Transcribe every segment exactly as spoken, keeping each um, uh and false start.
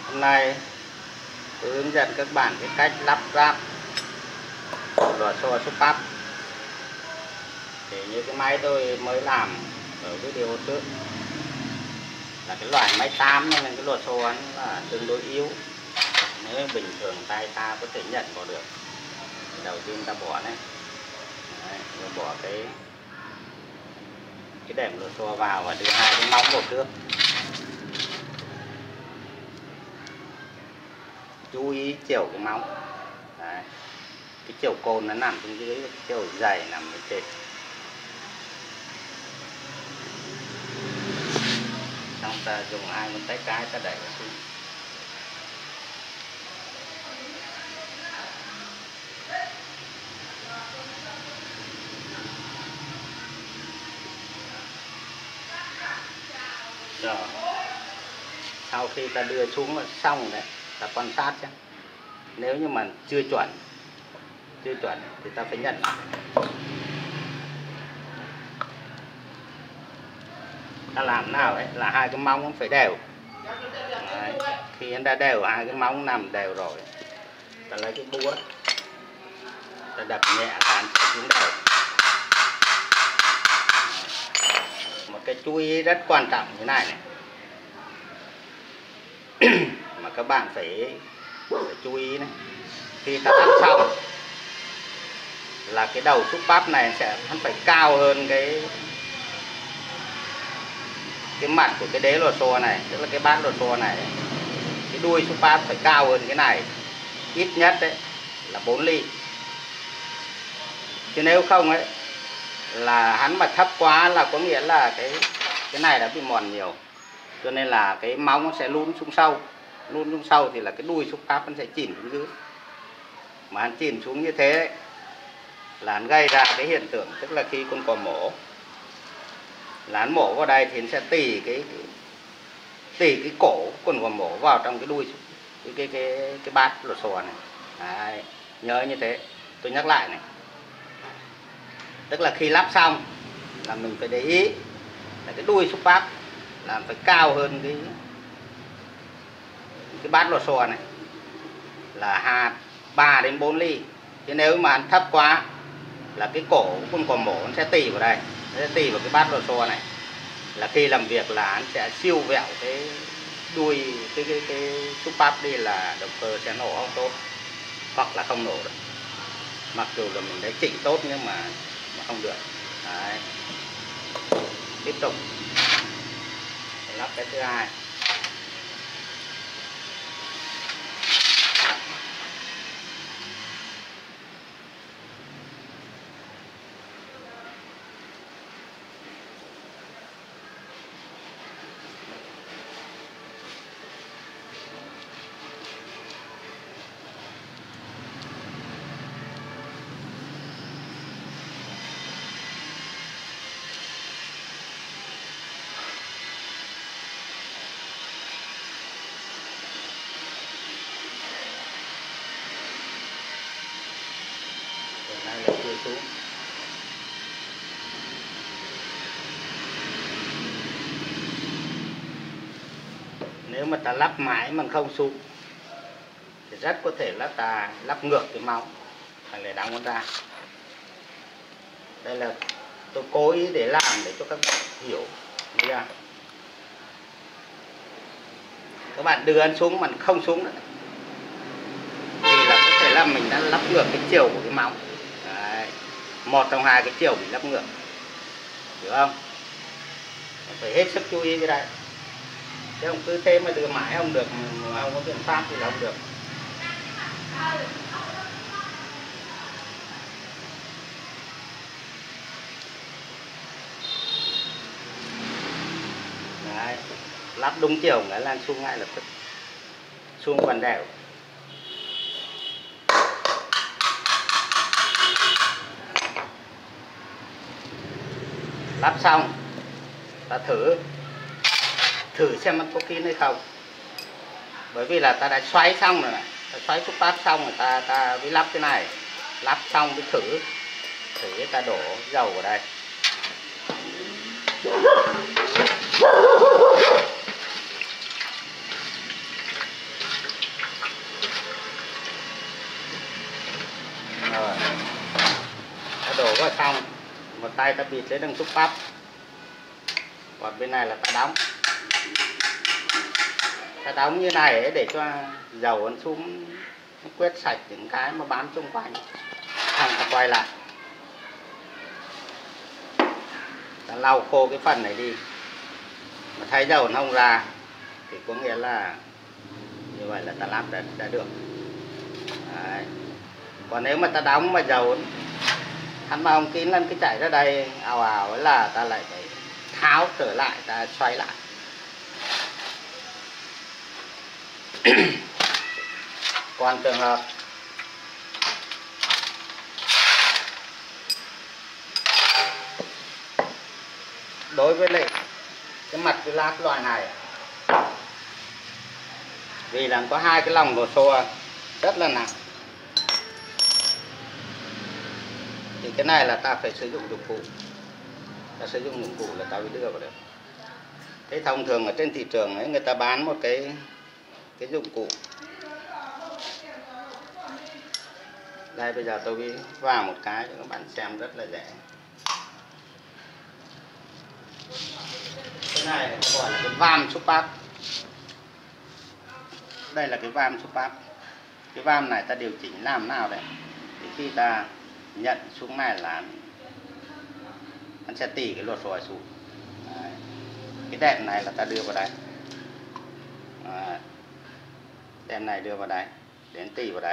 Hôm nay tôi hướng dẫn các bạn cái cách lắp ráp lò xo súp bắp. Thì như cái máy tôi mới làm ở video trước là cái loại máy tám nên cái lò xo nó là tương đối yếu. Nếu bình thường tay ta có thể nhận vào được, đầu tiên ta bỏ này, đấy, rồi bỏ cái cái đệm lò xo vào và đưa hai cái móng vào trước. Chú ý chiều cái móng. Đấy. Cái chiều côn nó nằm xuống dưới, cái chiều dày nằm ở trên. Xong ta dùng hai ngón tay cái ta đẩy vào xuống. Rồi. Sau khi ta đưa xuống là xong đấy, ta quan sát nhé. Nếu như mà chưa chuẩn chưa chuẩn thì ta phải nhận. Ta làm nào đấy là hai cái móng nó phải đều. Đấy. Khi nó đã đều, hai cái móng nằm đều rồi, ta lấy cái búa ta đập nhẹ là nó sẽ xuống đều. Một cái chú ý rất quan trọng như này này mà các bạn phải, phải chú ý này. Khi ta lắp xong là cái đầu xúc bắp này sẽ nó phải cao hơn cái cái mặt của cái đế lò xo này, tức là cái bát lò xo này. Cái đuôi xúc bắp phải cao hơn cái này ít nhất đấy là bốn ly, chứ nếu không ấy là hắn mà thấp quá là có nghĩa là cái cái này đã bị mòn nhiều, cho nên là cái móng nó sẽ lún xuống sâu. Lún xuống sâu thì là cái đuôi xúc bắp nó sẽ chìm xuống dưới, mà hắn chìm xuống như thế ấy, là nó gây ra cái hiện tượng tức là khi con cò mổ là hắn mổ vào đây thì nó sẽ tì cái, cái tì cái cổ con cò mổ vào trong cái đuôi cái cái cái, cái bát lò xo này. Đấy, nhớ như thế. Tôi nhắc lại này, tức là khi lắp xong là mình phải để ý là cái đuôi xúc bắp là phải cao hơn cái cái bát lò xo này là hai ba đến bốn ly, chứ nếu mà ăn thấp quá là cái cổ của con cò mổ nó sẽ tì vào đây, nó sẽ tì vào cái bát lò xo này, là khi làm việc là nó sẽ siêu vẹo cái đuôi cái cái cái xúc bắp đi, là động cơ sẽ nổ không tốt hoặc là không nổ được. Mặc dù là mình đã chỉnh tốt nhưng mà mà không được. Đấy. Tiếp tục lắp cái thứ hai. Đây là chưa xuống. Nếu mà ta lắp mãi mà không xuống thì rất có thể là ta lắp ngược cái móng thành để đóng nó ra. Đây là tôi cố ý để làm để cho các bạn hiểu. Nha. Các bạn đưa ăn xuống mà không xuống nữa thì là có thể là mình đã lắp ngược cái chiều của cái móng. Đấy. Một trong hai cái chiều bị lắp ngược, hiểu không? Phải hết sức chú ý cái đây, chứ không cứ thế mà đưa mãi không được, mà không có biện pháp thì là không được. Đấy. Lắp đúng chiều nghĩa là xuống ngay lập tức, xuống còn đều. Lắp xong ta thử thử xem nó có kín hay không, bởi vì là ta đã xoáy xong rồi này, ta xoáy xúc bắp xong rồi ta ta mới lắp cái này. Lắp xong mới thử thử ta đổ dầu vào đây. tay ta bịt lấy đằng xúc bắp, còn bên này là ta đóng. Ta đóng như này ấy để cho dầu nó xuống, nó quét sạch những cái mà bám xung quanh. Xong ta quay lại, ta lau khô cái phần này đi, mà thấy dầu nó không ra thì có nghĩa là như vậy là ta lắp đã, đã được. Đấy. Còn nếu mà ta đóng mà dầu hắn mà không kín lên cái chảy ra đây ào ào ấy là ta lại phải tháo trở lại, ta xoay lại. Còn trường hợp đối với lại cái mặt cái lát loại này, vì là có hai cái lòng hồ xô rất là nặng, thì cái này là ta phải sử dụng dụng cụ. Ta sử dụng dụng cụ là ta mới đưa vào được. Thế thông thường ở trên thị trường ấy người ta bán một cái cái dụng cụ. Đây bây giờ tôi mới vào một cái cho các bạn xem rất là dễ. Cái này gọi là cái vam xúc bắp. Đây là cái vam xúc bắp. Cái vam này ta điều chỉnh làm nào đấy thì khi ta nhận xuống này là nó sẽ tỉ cái lột xoài xuống. Đấy. Cái đèn này là ta đưa vào đây. Đấy. Đèn này đưa vào đây, đến tỉ vào đây.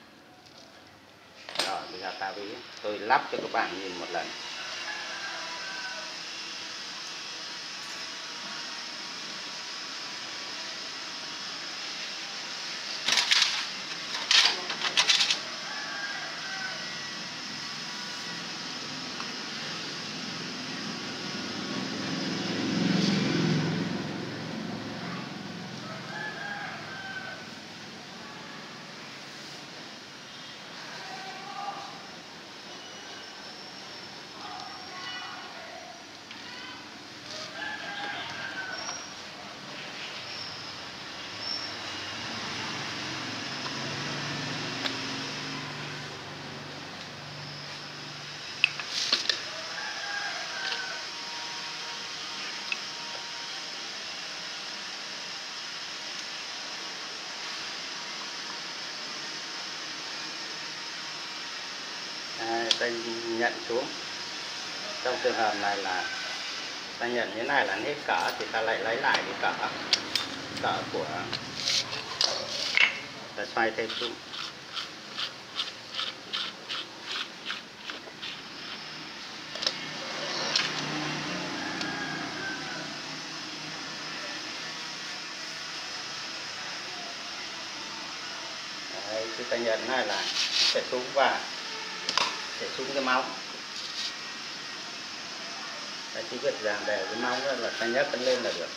Rồi bây giờ ta với tôi lắp cho các bạn nhìn một lần. Ta nhận xuống. Trong trường hợp này là ta nhận như thế này là hết cỡ thì ta lại lấy lại cái cỡ cỡ của ta xoay thêm xuống. Đấy, khi ta nhận này là sẽ xuống và sẽ xuống cái móng. Ta chỉ việc dàn đều cái móng là ta nhấc nó lên là được.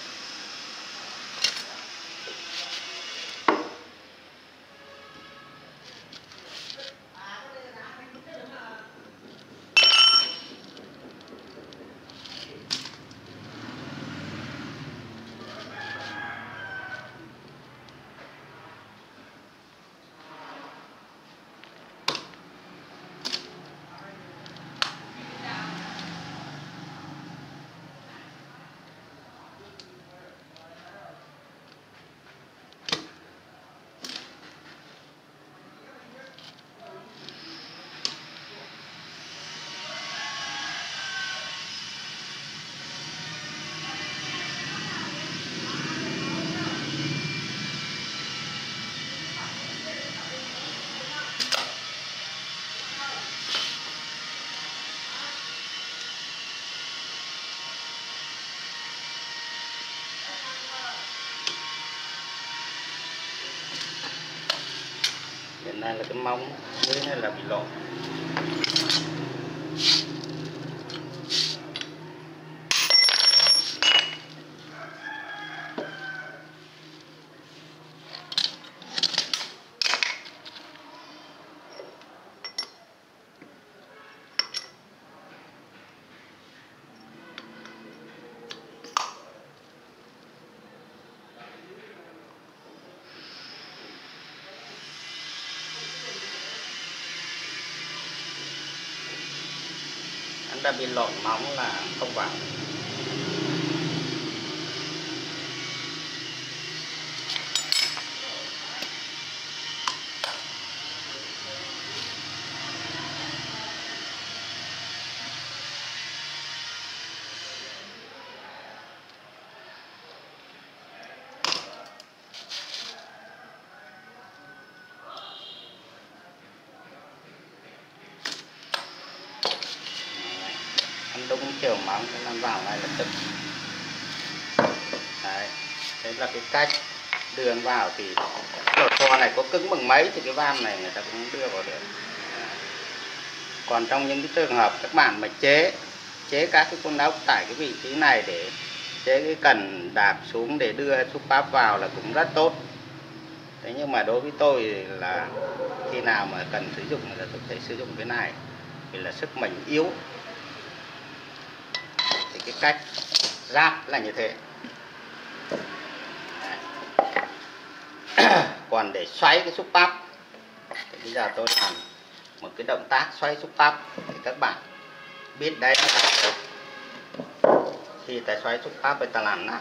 Hiện nay là cái móng dưới này là bị lộn. hắn đã bị lộn móng là không vào. Đúng kiểu móng cho nó vào ngay lập tức. Đấy, thế là cái cách đưa vào. Thì lò xo này có cứng bằng mấy thì cái van này người ta cũng đưa vào được. Còn trong những cái trường hợp các bạn mà chế chế các cái con ốc tại cái vị trí này để chế cái cần đạp xuống để đưa xúc pháp vào là cũng rất tốt. Thế nhưng mà đối với tôi là khi nào mà cần sử dụng là tôi sẽ sử dụng cái này vì là sức mình yếu. Thì cái cách ráp là như thế. Còn để xoáy cái xúc bắp thì bây giờ tôi làm một cái động tác xoáy xúc bắp thì các bạn biết đấy là khi ta xoáy xúc bắp thì ta làm nào.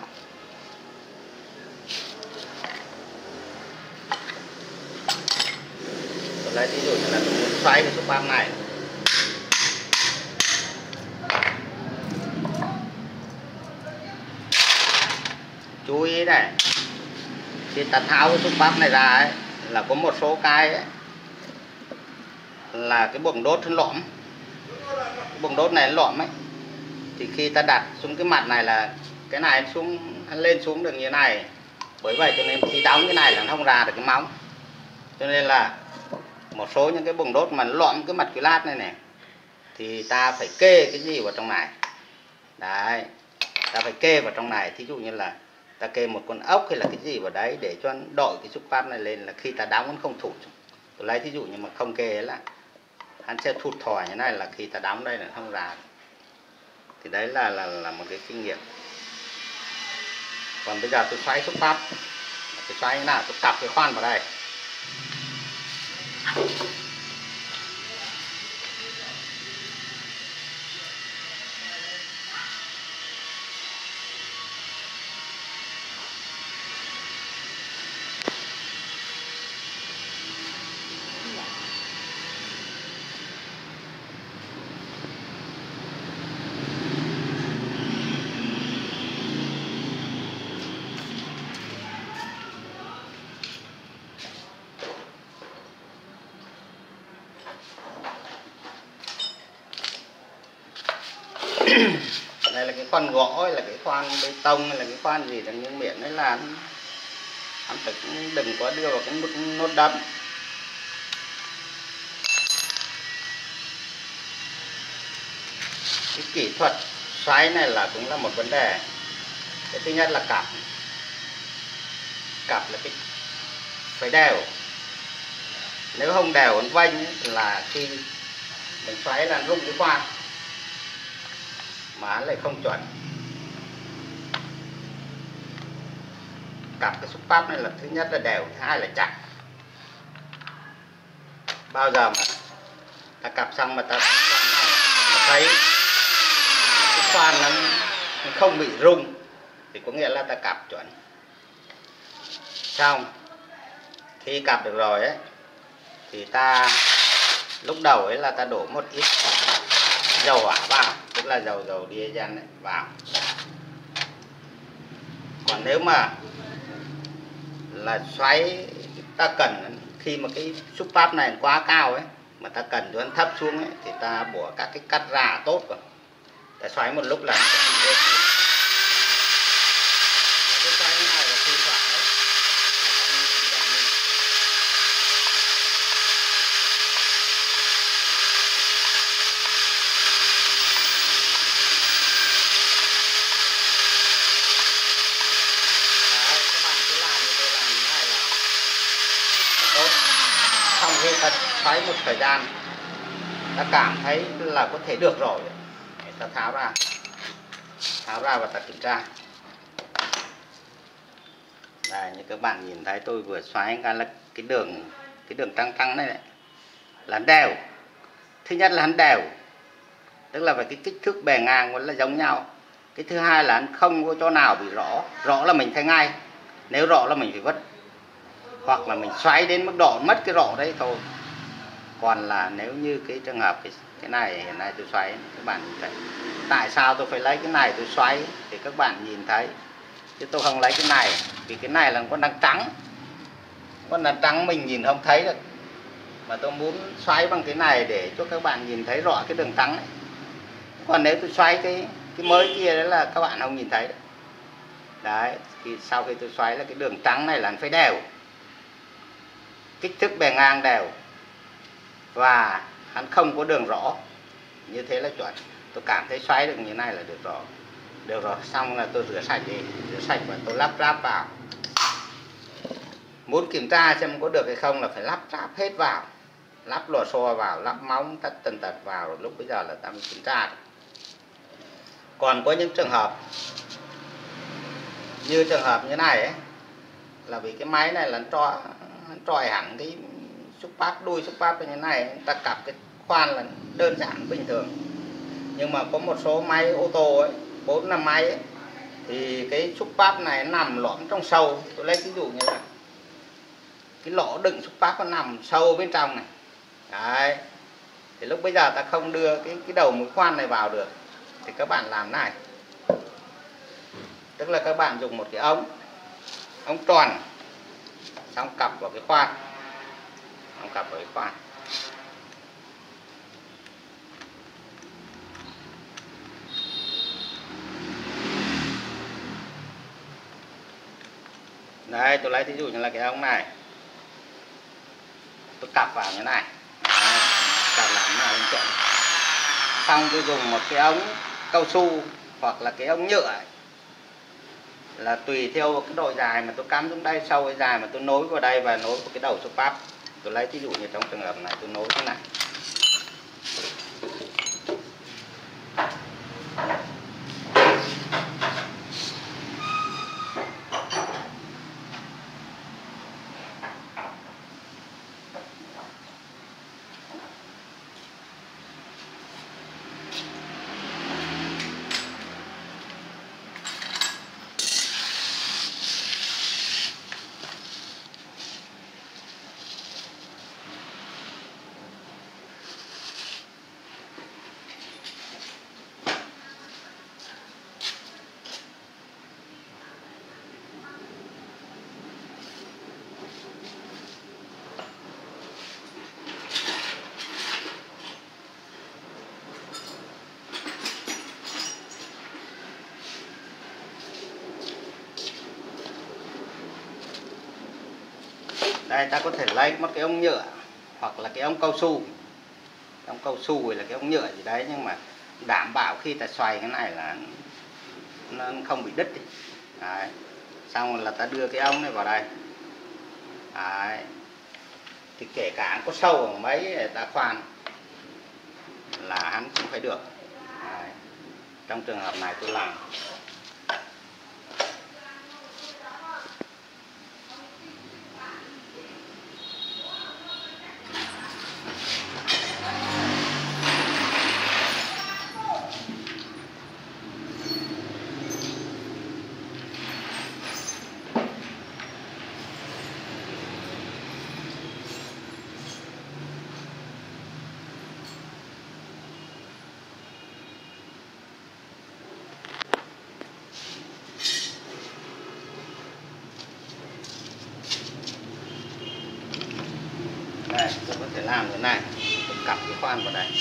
Tôi lấy ví dụ như là tôi muốn xoáy cái xúc bắp này. Chú ý này, khi ta tháo cái xúc bắp này ra ấy, là có một số cái ấy, là cái buồng đốt nó lõm. Cái buồng đốt này nó lõm ấy, thì khi ta đặt xuống cái mặt này là cái này nó xuống nó lên xuống được như thế này. Bởi vậy cho nên khi đóng cái này là nó không ra được cái móng. Cho nên là một số những cái buồng đốt mà nó lõm cái mặt cái lát này này thì ta phải kê cái gì vào trong này. Đấy, ta phải kê vào trong này. Thí dụ như là ta kê một con ốc hay là cái gì vào đấy để cho đội cái xúc bắp này lên là khi ta đóng nó không thụt. Tôi lấy thí dụ như mà không kê ấy là hắn sẽ thụt thỏi như này, là khi ta đóng đây là không ra. Thì đấy là là là một cái kinh nghiệm. Còn bây giờ tôi xoáy xúc bắp. Tôi xoáy như nào? Tôi cặp cái khoan vào đây. Đây là cái khoan gỗ hay là cái khoan bê tông hay là cái khoan gì đằng những miệng đấy là anh phải đừng có đưa vào cái nút nút đâm. Cái kỹ thuật xoáy này là cũng là một vấn đề. Cái thứ nhất là cặp. Cặp là cái phải đều. Nếu không đều nó vênh là khi mình xoáy là rung cái khoan mà lại không chuẩn. Cặp cái xúc bắp này là thứ nhất là đều, thứ hai là chắc. Bao giờ mà ta cặp xong mà ta mà thấy cái khoan nó không bị rung thì có nghĩa là ta cặp chuẩn. Xong khi cặp được rồi ấy thì ta lúc đầu ấy là ta đổ một ít dầu hỏa vào, tức là dầu dầu diesel này vào. Còn nếu mà là xoáy ta cần khi mà cái xúc bắp này quá cao ấy mà ta cần cho nó thấp xuống ấy thì ta bỏ các cái cắt ra tốt rồi. Ta xoáy một lúc là nó sẽ bị rớt. Cái xoáy như này là khi thoảng đấy. Xong khi ta xoáy một thời gian ta cảm thấy là có thể được rồi để ta tháo ra tháo ra và ta kiểm tra. Đây, như các bạn nhìn thấy tôi vừa xoáy cái là cái đường cái đường trăng trăng này, này là đều. Thứ nhất là hắn đều, tức là về cái kích thước bề ngang vẫn là giống nhau. Cái thứ hai là anh không có chỗ nào bị rõ, rõ là mình thấy ngay, nếu rõ là mình phải vứt, hoặc là mình xoáy đến mức độ mất cái rõ đấy thôi. Còn là nếu như cái trường hợp cái, cái này hiện nay tôi xoáy, các bạn nhìn thấy. Tại sao tôi phải lấy cái này tôi xoáy thì các bạn nhìn thấy, chứ tôi không lấy cái này, vì cái này là con đằng trắng, con đằng trắng mình nhìn không thấy được, mà tôi muốn xoáy bằng cái này để cho các bạn nhìn thấy rõ cái đường trắng này. Còn nếu tôi xoáy cái cái mới kia đấy là các bạn không nhìn thấy đấy. Đấy, thì sau khi tôi xoáy là cái đường trắng này là nó phải đều, kích thước bề ngang đều, và hắn không có đường rõ, như thế là chuẩn. Tôi cảm thấy xoáy được như này là được rõ. Được rồi, xong là tôi rửa sạch đi, rửa sạch và tôi lắp ráp vào. Muốn kiểm tra xem có được hay không là phải lắp ráp hết vào, lắp lò xo vào, lắp móng tất tần tật vào, rồi lúc bây giờ là ta mới kiểm tra được. Còn có những trường hợp như trường hợp như này ấy, là vì cái máy này là cho tròi hẳn cái xúc bát, đuôi xúc bát như thế này, người ta cặp cái khoan là đơn giản bình thường. Nhưng mà có một số máy ô tô ấy, bốn năm máy ấy, thì cái xúc bát này nằm lõm trong sâu. Tôi lấy ví dụ như là cái lỗ đựng xúc bát nó nằm sâu bên trong này. Đấy, thì lúc bây giờ ta không đưa cái cái đầu mũi khoan này vào được, thì các bạn làm này, tức là các bạn dùng một cái ống ống tròn, xong cặp vào cái khoan, xong cặp vào cái khoan. Đây, tôi lấy ví dụ như là cái ống này, tôi cặp vào như này. Đấy, cặp làm nào lên chuẩn. Xong tôi dùng một cái ống cao su hoặc là cái ống nhựa ấy, là tùy theo cái độ dài mà tôi cắm xuống đây, sâu hay dài mà tôi nối vào đây và nối vào cái đầu xúc bát. Tôi lấy ví dụ như trong trường hợp này tôi nối thế này. Đây, ta có thể lấy một cái ống nhựa hoặc là cái ống cao su, ống cao su hay là cái ống nhựa gì đấy, nhưng mà đảm bảo khi ta xoay cái này là nó không bị đứt đi. Đấy, xong là ta đưa cái ống này vào đây. Đấy, thì kể cả có sâu ở mấy ta khoan là hắn cũng phải được. Đấy, trong trường hợp này tôi làm. Đây, tôi có thể làm thế này, tôi cặp cái khoan vào đây.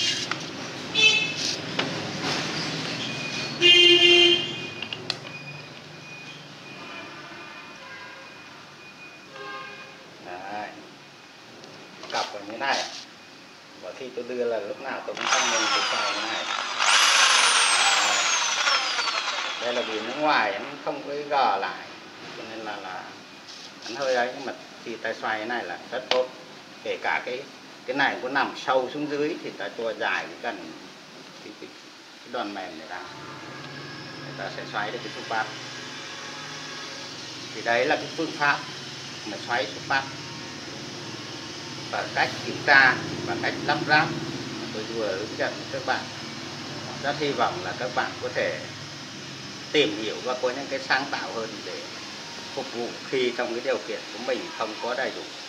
Đấy, cặp vào như này, và khi tôi đưa là lúc nào tôi cũng không nên tôi xoay như này. Đấy, đây là vì nước ngoài nó không có gờ lại, cho nên là là nó hơi ấy, nhưng mà khi tay xoay cái này là rất tốt. Kể cả cái cái này có nằm sâu xuống dưới thì ta chua dài cái cần cái, cái, cái đòn mềm này ra, người ta sẽ xoáy được cái xúc bát. Thì đấy là cái phương pháp mà xoáy xúc bát, và cách kiểm tra và cách lắp ráp tôi vừa hướng dẫn các bạn. rất hy vọng là các bạn có thể tìm hiểu và có những cái sáng tạo hơn để phục vụ khi trong cái điều kiện của mình không có đầy đủ